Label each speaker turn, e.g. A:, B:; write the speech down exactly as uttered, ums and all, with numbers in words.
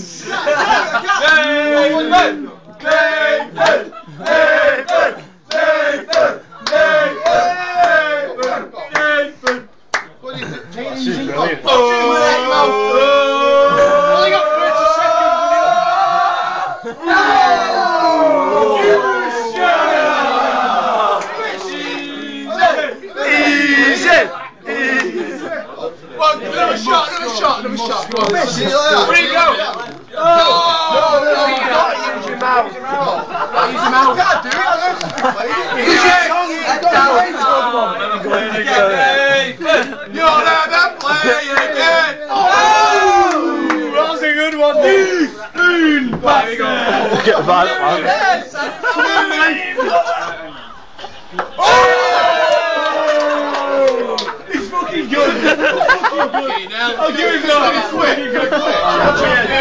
A: She's brilliant.
B: Another shot, another shot, another shot. Go on, see you later.
C: Where you go?
B: Oh! No, no, no, you can't use your mouth. Use your mouth. Use your mouth. You can't do it. Use your tongue. You're never playing again. Oh!
A: That was a good one. Spoon. There we go.
D: Get the violent one.
A: Oh! He's fucking good. He's fucking good. I'll give him that. He's quick. He's quick.